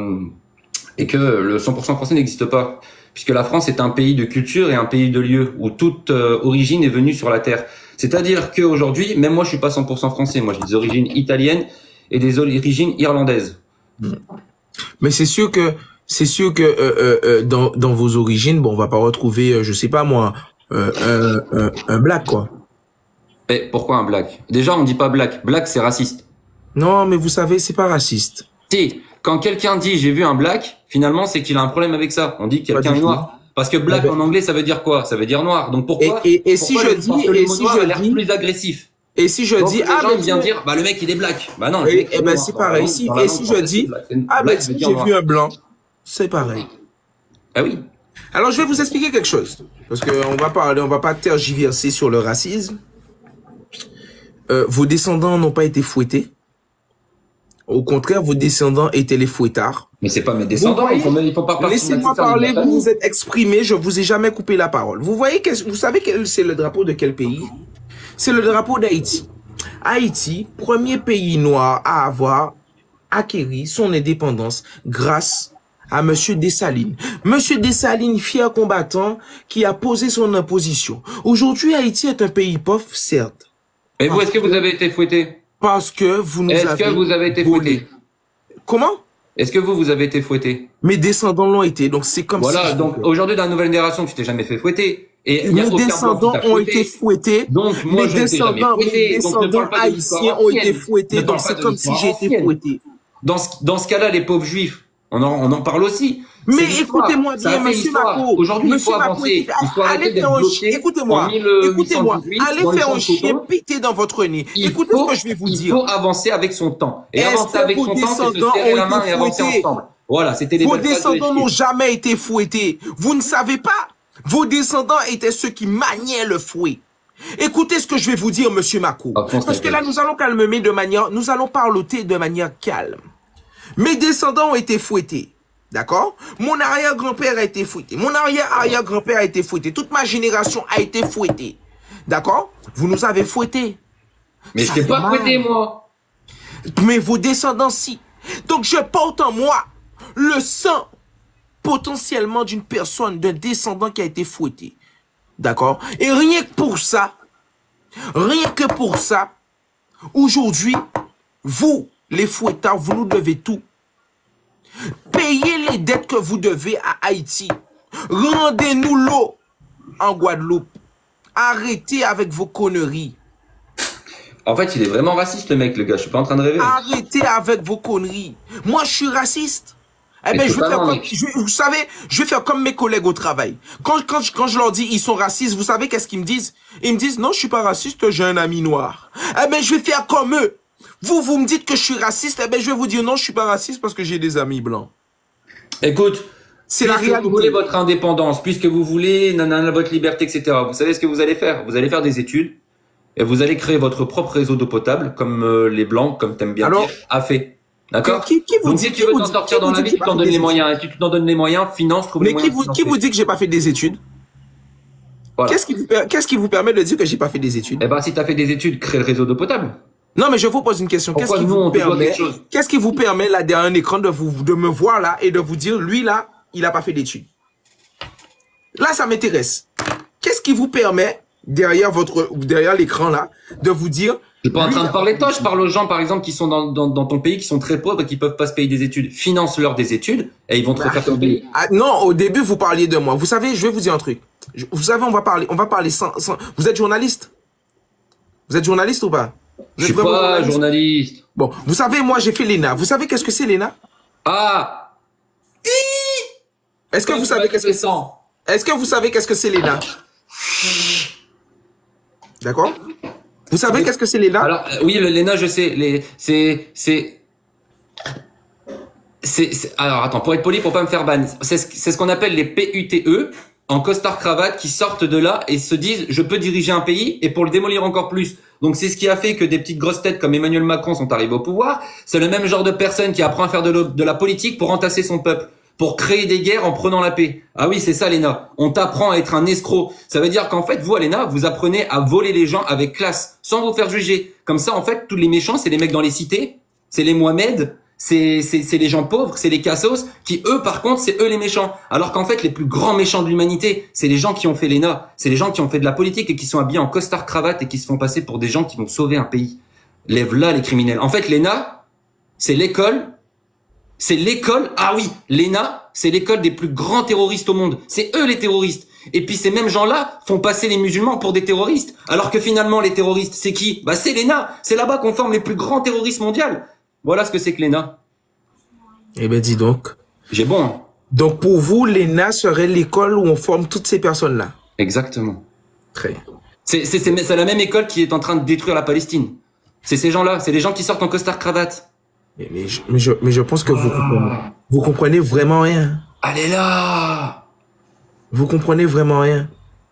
le 100% français n'existe pas. Puisque la France est un pays de culture et un pays de lieu où toute origine est venue sur la terre. C'est-à-dire qu'aujourd'hui, même moi, je suis pas 100% français. Moi, j'ai des origines italiennes et des origines irlandaises. Mais c'est sûr que dans vos origines, bon, on va pas retrouver, je sais pas moi, un black quoi. Et pourquoi un black? Déjà, on dit pas black. Black, c'est raciste. Non, mais vous savez, c'est pas raciste. Si, quand quelqu'un dit j'ai vu un black, finalement, c'est qu'il a un problème avec ça. On dit que Pas quelqu'un du est tout. noir. Parce que black Ah ben, en anglais, ça veut dire quoi? Ça veut dire noir. Donc pourquoi? et si Pourquoi je parce dis, que le et mot si noir a je l'air dis, plus agressif. et si je Donc dis, les ah, gens ben, ils viennent tiens, dire, bah le mec il est black. Bah non, le mec il est ben, noir. c'est Dans la pareil. langue, Si, dans la et langue si je française, c'est dis, black. ah, ben, Black veut tiens, dire j'ai noir. vu un blanc, c'est pareil. Ah oui. Alors, je vais vous expliquer quelque chose. Parce qu'on va parler, on va pas tergiverser sur le racisme. Vos descendants n'ont pas été fouettés. Au contraire, vos descendants étaient les fouettards. Mais c'est pas mes Vous descendants, voyez, ils font pas partie de ma laissez-moi famille, parler, de ma vous vous famille. êtes exprimé, je vous ai jamais coupé la parole. Vous voyez, vous savez que c'est le drapeau de quel pays? C'est le drapeau d'Haïti. Haïti, premier pays noir à avoir acquis son indépendance grâce à Monsieur Dessalines. Monsieur Dessalines, fier combattant, qui a posé son imposition. Aujourd'hui, Haïti est un pays pauvre, certes. Et vous, est-ce que vous avez été fouetté? Parce que vous nous Est-ce avez que vous avez été volé. fouetté? Comment? Est-ce que vous avez été fouetté? Mes descendants l'ont été, donc c'est comme Voilà, si... donc aujourd'hui dans la nouvelle génération, tu t'es jamais fait fouetter. Et il y a Mes aucun blanc qui descendants t'a ont fouetté. été fouettés. Donc moi Mes je ne t'ai jamais descendants, mes fouetté. Donc ne descendants parle pas de l'histoire haïtiens ont été ancienne. fouettés, Ne donc parle pas c'est de comme si l'histoire j'ai été ancienne. fouetté. Dans ce cas-là, les pauvres juifs, on en parle aussi. Mais C'est l'histoire. écoutez-moi Ça bien, fait monsieur l'histoire. Macron. Aujourd'hui, il faut Monsieur Macron, avancer. Il faut arrêter allez d'être faire un bloqué en écoutez-moi, 1818 allez dans les faire champs un de chien coton. pété dans votre nez. Écoutez ce que je vais vous Il dire. faut avancer avec son temps. Et Est-ce avancer que avec vos son temps, c'est se descendants serrer ont la main été et avancer fouettés? ensemble. Voilà, c'était les Vos belles phrases de descendants n'ont Esquisse. jamais été fouettés. Vous ne savez pas. Vos descendants étaient ceux qui maniaient le fouet. Écoutez ce que je vais vous dire, monsieur Macron. Alphonse Parce que Naguel. là, nous allons calmer de manière, nous allons parloter de manière calme. Mes descendants ont été fouettés. D'accord? Mon arrière-grand-père a été fouetté. Mon arrière-arrière-grand-père a été fouetté. Toute ma génération a été fouettée. D'accord? Vous nous avez fouettés. Mais Ça je t'ai fait pas mal. fouetté, moi. Mais vos descendants, si. Donc, je porte en moi le sang potentiellement d'une personne, d'un descendant qui a été fouetté. D'accord? Et rien que pour ça, aujourd'hui, vous, les fouettards, vous nous devez tout. Payez les dettes que vous devez à Haïti. Rendez-nous l'eau en Guadeloupe. Arrêtez avec vos conneries. En fait, il est vraiment raciste, le mec, le gars. Je suis pas en train de rêver. Arrêtez avec vos conneries. Moi, je suis raciste. Eh Mais ben, je vais faire totalement, comme, mec. vous savez, je vais faire comme mes collègues au travail. Quand je leur dis ils sont racistes, vous savez qu'est-ce qu'ils me disent? Ils me disent non, je suis pas raciste, j'ai un ami noir. Eh ben, je vais faire comme eux. Vous me dites que je suis raciste, eh ben, je vais vous dire non, je suis pas raciste parce que j'ai des amis blancs. Écoute, C'est la puisque vous réalité. voulez votre indépendance, puisque vous voulez nanana, votre liberté, etc., vous savez ce que vous allez faire? Vous allez faire des études et vous allez créer votre propre réseau d'eau potable, comme les Blancs, comme t'aimes bien Alors, dire, a fait. D'accord? Qui vous Donc dit- si qui tu veux vous t'en dit- sortir qui dans vous la dit vie, que tu t'en j'ai pas donnes fait les des moyens. Et si tu t'en donnes les moyens, finance, trouve les Mais moyens. qui vous dit que j'ai pas fait des études? Voilà. Qu'est-ce qui vous permet de dire que j'ai pas fait des études? Eh ben, si t'as fait des études, crée le réseau d'eau potable. Non, mais je vous pose une question. Pourquoi nous, on te doit quelque chose? Qu'est-ce qui vous permet, là, derrière un écran, de me voir, là, et de vous dire, lui, là, il a pas fait d'études? Là, ça m'intéresse. Qu'est-ce qui vous permet, derrière l'écran, là, de vous dire... Je suis pas en lui, train il de a parler de pas toi, fait je parle aux gens, par exemple, qui sont dans ton pays, qui sont très pauvres et qui peuvent pas se payer des études. Finance-leur des études et ils vont te d'études. refaire ton pays. Ah, non, au début, vous parliez de moi. Vous savez, je vais vous dire un truc. Vous savez, on va parler sans... Vous êtes journaliste? Vous êtes journaliste ou pas? Je Vous suis êtes vraiment pas journaliste. Bon, vous savez, moi, j'ai fait l'ENA. Vous savez qu'est-ce que c'est l'ENA? Ah! Est-ce que vous savez qu'est-ce que c'est? Est-ce que vous savez qu'est-ce que c'est l'ENA? D'accord? Vous savez qu'est-ce que c'est l'ENA? Alors, oui, l'ENA, je sais. Alors, attends, pour être poli, pour pas me faire ban, c'est ce qu'on appelle les PUTE, en costard-cravate, qui sortent de là et se disent, je peux diriger un pays, et pour le démolir encore plus. Donc, c'est ce qui a fait que des petites grosses têtes comme Emmanuel Macron sont arrivées au pouvoir. C'est le même genre de personne qui apprend à faire de la politique pour entasser son peuple, pour créer des guerres en prenant la paix. Ah oui, c'est ça, l'ENA. On t'apprend à être un escroc. Ça veut dire qu'en fait, vous, à l'ENA, vous apprenez à voler les gens avec classe, sans vous faire juger. Comme ça, en fait, tous les méchants, c'est les mecs dans les cités, c'est les Mohamed, c'est les gens pauvres, c'est les cassos, qui eux, par contre, c'est eux les méchants. Alors qu'en fait, les plus grands méchants de l'humanité, c'est les gens qui ont fait l'ENA. C'est les gens qui ont fait de la politique et qui sont habillés en costard-cravate et qui se font passer pour des gens qui vont sauver un pays. Lève là les criminels. En fait, l'ENA, c'est l'école. Ah oui, l'ENA, c'est l'école des plus grands terroristes au monde. C'est eux les terroristes. Et puis ces mêmes gens-là font passer les musulmans pour des terroristes. Alors que finalement, les terroristes, c'est qui? Bah, c'est l'ENA. C'est là-bas qu'on forme les plus grands terroristes mondiaux. Voilà ce que c'est que l'ENA. Eh ben, dis donc. J'ai bon, hein. Donc, pour vous, l'ENA serait l'école où on forme toutes ces personnes-là. Exactement. Très bien. C'est la même école qui est en train de détruire la Palestine. C'est ces gens-là. C'est les gens qui sortent en costard-cravate. Mais je pense que vous comprenez vraiment rien. Allez là! Vous comprenez vraiment rien.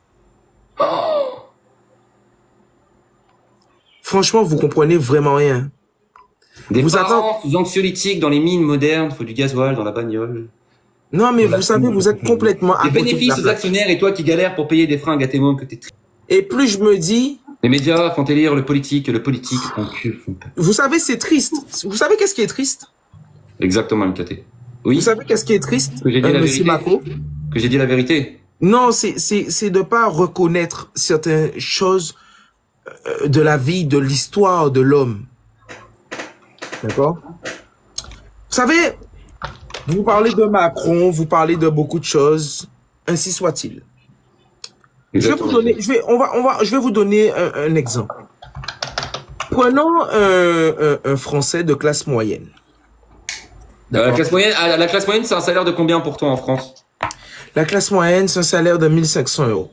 Franchement, vous comprenez vraiment rien. Des parents sous anxiolytiques dans les mines modernes, faut du gasoil dans la bagnole. Non, mais vous savez, vous êtes complètement à des côté de bénéfices la aux plaque. actionnaires et toi qui galères pour payer des fringues à tes mômes que t'es triste. Et plus je me dis, Les médias font élire le politique encule son peuple. vous savez, c'est triste. Vous savez qu'est-ce qui est triste? Exactement, MKT. Oui. Vous savez qu'est-ce qui est triste, Que j'ai dit la monsieur vérité. Mako? Que j'ai dit la vérité. Non, c'est de pas reconnaître certaines choses de la vie, de l'histoire de l'homme. D'accord? Vous savez, vous parlez de Macron, vous parlez de beaucoup de choses, ainsi soit-il. Je vais vous donner, je vais vous donner un exemple. Prenons un Français de classe moyenne. La classe moyenne, c'est un salaire de combien pour toi en France? La classe moyenne, c'est un salaire de 1500 €.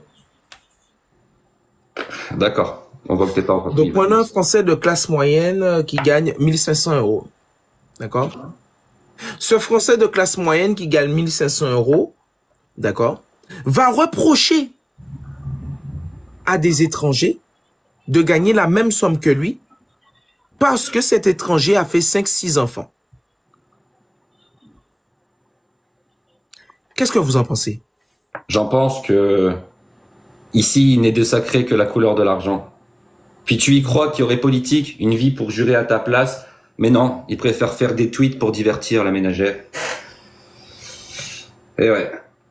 D'accord. On voit que t'es pas encore. Donc, prenons un Français de classe moyenne qui gagne 1500 €. D'accord? Ce Français de classe moyenne qui gagne 1500 €, d'accord, va reprocher à des étrangers de gagner la même somme que lui parce que cet étranger a fait 5-6 enfants. Qu'est-ce que vous en pensez? J'en pense que ici, il n'est de sacré que la couleur de l'argent. Puis tu y crois qu'il y aurait politique, une vie pour jurer à ta place, mais non, ils préfèrent faire des tweets pour divertir la ménagère. Et ouais.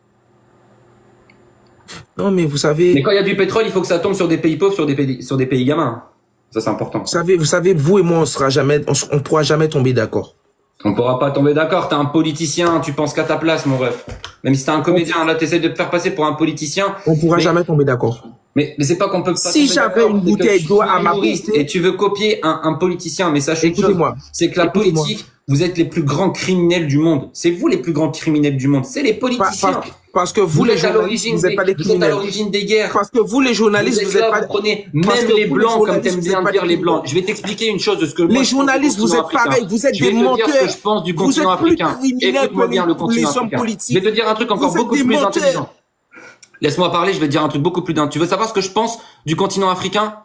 Non, mais vous savez... Mais quand il y a du pétrole, il faut que ça tombe sur des pays pauvres, sur des pays gamins. Ça, c'est important. Vous savez, vous et moi, on pourra jamais tomber d'accord. On pourra pas tomber d'accord. T'es un politicien, tu penses qu'à ta place, mon ref. Même si t'es un comédien, là, t'essaies de te faire passer pour un politicien. On pourra jamais tomber d'accord. Mais c'est pas qu'on peut pas. Si j'avais une bouteille d'eau à ma portée et tu veux copier un politicien, mais sache une chose, c'est que la politique, vous êtes les plus grands criminels du monde. C'est vous les plus grands criminels du monde. C'est les politiciens. Parce que vous les journalistes, vous n'êtes pas des criminels. Vous êtes à l'origine des guerres. Parce que vous les journalistes, vous n'êtes pas. Vous prenez même les blancs, comme t'aimes bien dire les blancs. Je vais t'expliquer une chose de ce que les journalistes, vous êtes pareil. Vous êtes des menteurs. Je vais te dire ce que je pense du continent africain. Écoute-moi bien le continent africain. Je vais te dire un truc encore beaucoup plus intelligent. Laisse-moi parler, je vais te dire un truc beaucoup plus dingue. Tu veux savoir ce que je pense du continent africain?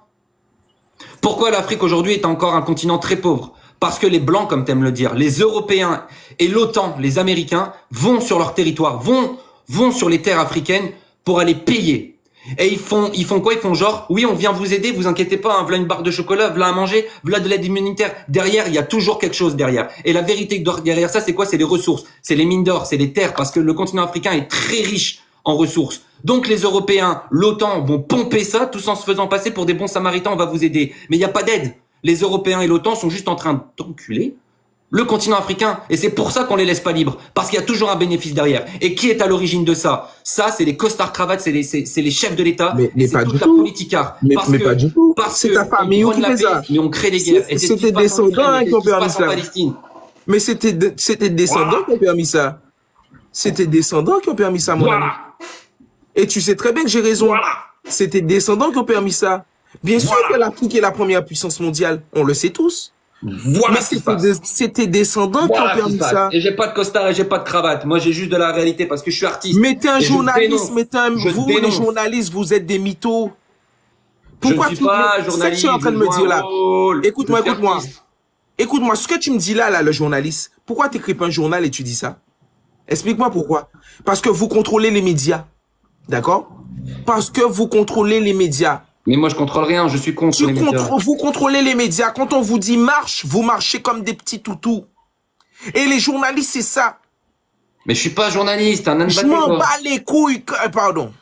Pourquoi l'Afrique aujourd'hui est encore un continent très pauvre? Parce que les Blancs, comme t'aimes le dire, les Européens et l'OTAN, les Américains, vont sur leur territoire, vont sur les terres africaines pour aller payer. Et ils font quoi? Ils font genre, oui, on vient vous aider, vous inquiétez pas, hein, voilà une barre de chocolat, voilà à manger, voilà de l'aide humanitaire. Derrière, il y a toujours quelque chose derrière. Et la vérité derrière ça, c'est quoi? C'est les ressources, c'est les mines d'or, c'est les terres, parce que le continent africain est très riche en ressources. Donc les Européens, l'OTAN vont pomper ça, tous en se faisant passer pour des bons samaritains, on va vous aider. Mais il n'y a pas d'aide. Les Européens et l'OTAN sont juste en train d'enculer le continent africain. Et c'est pour ça qu'on les laisse pas libres. Parce qu'il y a toujours un bénéfice derrière. Et qui est à l'origine de ça? Ça, c'est les costards cravates, c'est les chefs de l'État. Mais c'est toute la politicard. Mais pas du tout. C'est ta famille qui fait ça. Mais on crée des guerres. Et c'était des descendants qui ont permis ça. Mais c'était des descendants qui ont permis ça. C'était des descendants qui ont permis ça, mon ami. Et tu sais très bien que j'ai raison. C'était des descendants qui ont permis ça. Bien sûr que l'Afrique est la première puissance mondiale. On le sait tous. Voilà. Mais c'était des descendants qui ont permis ça. Et j'ai pas de costard et j'ai pas de cravate. Moi, j'ai juste de la réalité parce que je suis artiste. Mais t'es un journaliste, vous, les journalistes, vous êtes des mythos. Pourquoi je ne suis pas journaliste. C'est ce que tu es en train de me dire là. Écoute-moi. Écoute-moi, ce que tu me dis là, le journaliste. Pourquoi t'écris pas un journal et tu dis ça? Explique-moi pourquoi. Parce que vous contrôlez les médias. D'accord? Parce que vous contrôlez les médias. Mais moi, je contrôle rien, je suis contre les médias. Vous contrôlez les médias. Quand on vous dit marche, vous marchez comme des petits toutous. Et les journalistes, c'est ça. Mais je suis pas journaliste, un Je m'en bats les couilles, pardon.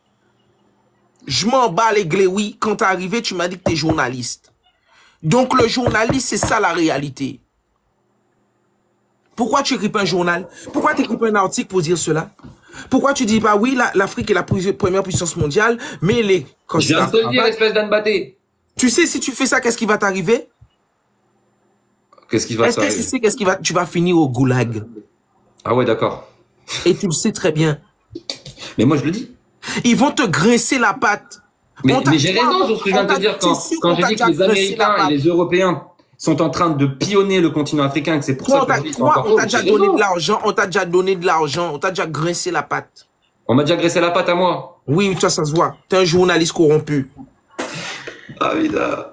Je m'en bats les gléouis. Quand t'es arrivé, tu m'as dit que t'es journaliste. Donc le journaliste, c'est ça la réalité. Pourquoi tu écris pas un journal? Pourquoi tu écris pas un article pour dire cela? Pourquoi tu dis pas, oui, l'Afrique est la première puissance mondiale, mais les Je viens de te le dire, espèce d'Anne Batté. Tu sais, si tu fais ça, qu'est-ce qui va t'arriver? Qu'est-ce qui va Est-ce que tu sais qu'est-ce qui va, tu vas finir au goulag? Ah ouais, d'accord. Et tu le sais très bien. Mais moi, je le dis. Ils vont te graisser la patte. Mais j'ai raison sur ce que je viens de te dire quand j'ai dit que les Américains et les Européens sont en train de pionner le continent africain, que c'est pour ça que on t'a déjà donné de l'argent, on t'a déjà donné de l'argent, on t'a déjà graissé la patte. On m'a déjà graissé la patte à moi. Oui, toi, ça se voit. T'es un journaliste corrompu. Ah, putain.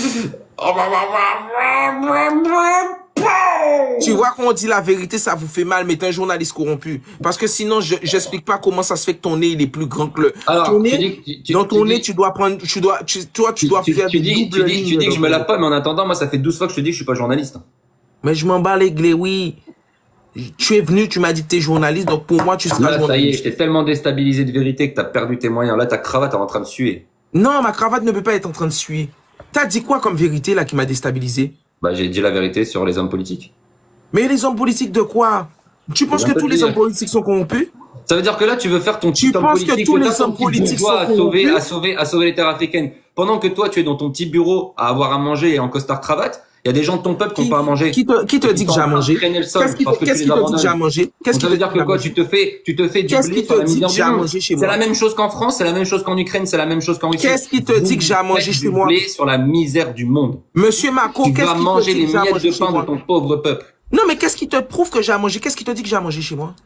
Tu vois, quand on dit la vérité, ça vous fait mal, mais t'es un journaliste corrompu. Parce que sinon, j'explique pas comment ça se fait que ton nez, il est plus grand que le... Alors, ton nez, dans ton nez, tu dois prendre, tu dois faire tu dis que je me lave pas, mais en attendant, moi, ça fait 12 fois que je te dis que je suis pas journaliste. Mais je m'en bats les glés, oui. Tu es venu, tu m'as dit que t'es journaliste, donc pour moi, tu seras journaliste. Ça y est, journaliste. je t'ai tellement déstabilisé de vérité que t'as perdu tes moyens. Là, ta cravate est en train de suer. Non, ma cravate ne peut pas être en train de suer. T'as dit quoi comme vérité, là, qui m'a déstabilisé? Bah, j'ai dit la vérité sur les hommes politiques. Mais les hommes politiques de quoi? Tu penses que tous les hommes politiques sont corrompus? Ça veut dire que là, tu veux faire ton petit homme politique. Tu penses que tous les hommes politiques sont corrompus? à sauver les terres africaines. Pendant que toi, tu es dans ton petit bureau à avoir à manger et en costard cravate, il y a des gens de ton peuple qui n'ont pas à manger. Qui te dit que j'ai à manger? Qu'est-ce qui te dit que j'ai à manger? Ça veut dire que quoi? Tu te fais du blé sur la misère du monde. C'est la même chose qu'en France, c'est la même chose qu'en Ukraine, c'est la même chose qu'en Russie. Qu'est-ce qui te dit que j'ai à manger chez moi? Du blé sur la misère du monde. Monsieur Mako, qu'est-ce qui te dit que j'ai à manger? Tu vas manger les miettes de pain de ton pauvre peuple. Non, mais qu'est-ce qui te prouve que j'ai à manger? Qu'est-ce qui te dit que j'ai à manger chez moi?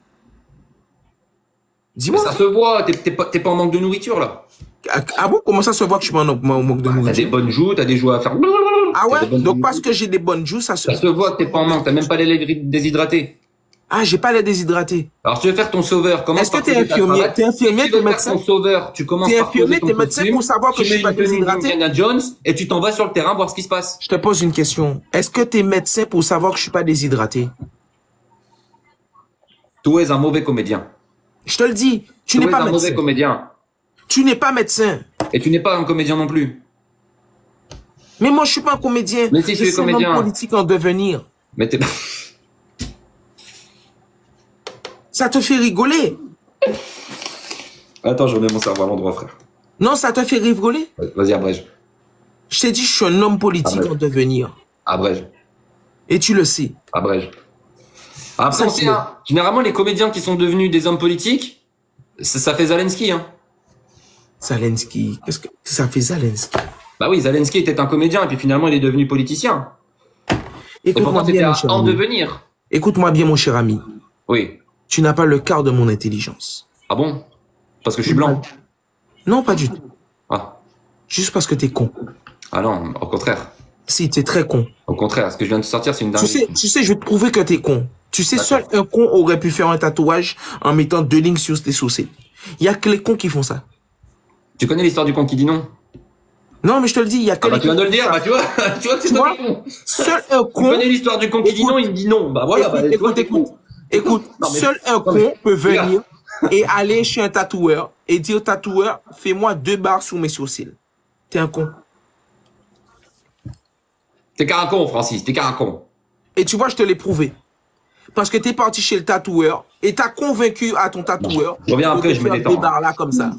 Dis-moi. Ça se voit, t'es pas en manque de nourriture, là. Ah bon? Comment ça se voit que je suis en manque de nourriture? T'as des bonnes joues, t'as des joues à faire. Ah ouais? Donc parce que j'ai des bonnes joues, ça se voit que t'es pas en manque, t'as même pas les lèvres déshydratés. Ah, j'ai pas les déshydratés. Alors tu veux faire ton sauveur, comment? Est-ce que t'es infirmier? T'es infirmier, t'es médecin? Ton sauveur, tu commences par t'es infirmier, t'es médecin pour savoir que je suis pas déshydraté? Indiana Jones, et tu t'en vas sur le terrain voir ce qui se passe. Je te pose une question. Est-ce que t'es médecin pour savoir que je suis pas déshydraté? Tu es un mauvais comédien. Je te le dis, tu n'es pas médecin. Mauvais comédien. Tu n'es pas médecin. Et tu n'es pas un comédien non plus. Mais moi, je suis pas un comédien. Mais si tu es comédien. Je suis un homme politique en devenir. Mais t'es... Ça te fait rigoler. Attends, je remets mon cerveau à l'endroit, frère. Non, ça te fait rigoler. Vas-y, abrège. Je t'ai dit, je suis un homme politique en devenir. Abrège. Et tu le sais. Abrège. Après, généralement, les comédiens qui sont devenus des hommes politiques, ça fait Zelensky, hein. Zelensky, qu'est-ce que ça fait Zelensky? Bah oui, Zelensky était un comédien et puis finalement il est devenu politicien. Écoute-moi bien, mon cher ami. Devenir. Écoute-moi bien, mon cher ami. Oui. Tu n'as pas le quart de mon intelligence. Ah bon? Parce que je suis blanc? Non, pas du tout. Ah. Juste parce que t'es con. Ah non, au contraire. Si, t'es très con. Au contraire, ce que je viens de sortir, c'est une dinguerie. Tu sais, je vais te prouver que t'es con. Tu sais, seul un con aurait pu faire un tatouage en mettant 2 lignes sur tes sourcils. Il y a que les cons qui font ça. Tu connais l'histoire du con qui dit non? Non, mais je te le dis, il y a que les cons. Tu viens de le dire, bah tu vois que c'est pas des cons. Seul un con. Tu connais l'histoire du con qui dit non, il me dit non. Bah voilà, écoute. Seul un con peut venir et aller chez un tatoueur et dire au tatoueur, fais-moi 2 barres sous mes sourcils. T'es un con. T'es qu'un con, Francis, t'es qu'un con. Et tu vois, je te l'ai prouvé. Parce que t'es parti chez le tatoueur et t'as convaincu à ton tatoueur. Je reviens après, je me détends. 2 barres là comme ça.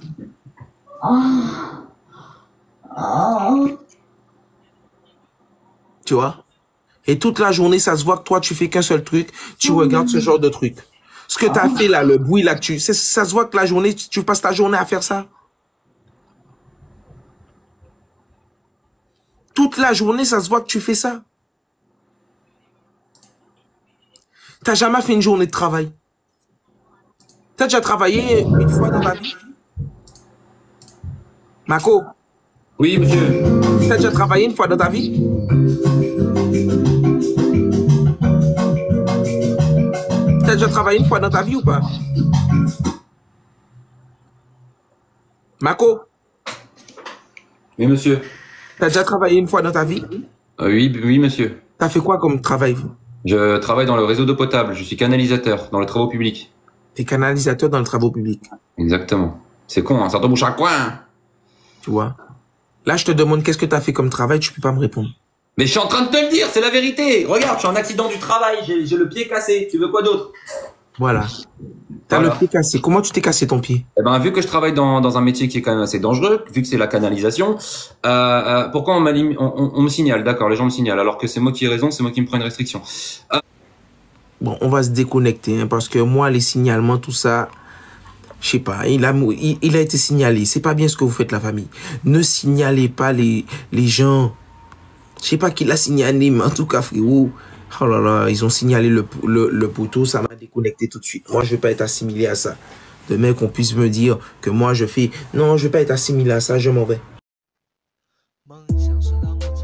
Tu vois? Et toute la journée, ça se voit que toi, tu fais qu'un seul truc. Tu regardes ce genre de truc. Ce que tu as fait là, le bruit là, ça se voit que la journée, tu passes ta journée à faire ça. Toute la journée, ça se voit que tu fais ça. T'as jamais fait une journée de travail. T'as déjà travaillé une fois dans ta vie? Mako? Oui, monsieur. T'as déjà travaillé une fois dans ta vie? T'as déjà travaillé une fois dans ta vie ou pas? Mako? Oui, monsieur. T'as déjà travaillé une fois dans ta vie? Oui, monsieur. T'as fait quoi comme travail? Je travaille dans le réseau d'eau potable. Je suis canalisateur dans les travaux publics. T'es canalisateur dans les travaux publics. Exactement. C'est con, hein, ça te bouche à coin. Tu vois? Là, je te demande qu'est-ce que t'as fait comme travail, tu peux pas me répondre. Mais je suis en train de te le dire, c'est la vérité. Regarde, je suis en accident du travail, j'ai le pied cassé. Tu veux quoi d'autre? Voilà. T'as le Voilà. pied cassé. Comment tu t'es cassé ton pied? Eh ben, vu que je travaille dans un métier qui est quand même assez dangereux, vu que c'est la canalisation, pourquoi on me signale? D'accord, les gens me signalent, alors que c'est moi qui ai raison, c'est moi qui me prends une restriction. Bon, on va se déconnecter, hein, parce que moi, les signalements, tout ça, je sais pas, il a été signalé. C'est pas bien ce que vous faites, la famille. Ne signalez pas les gens. Je sais pas qui l'a signalé, mais en tout cas, frérot, oh là là, ils ont signalé le poteau, ça m'a déconnecté tout de suite. Moi, je vais pas être assimilé à ça. Demain, qu'on puisse me dire que moi, je fais, non, je vais pas être assimilé à ça, je m'en vais.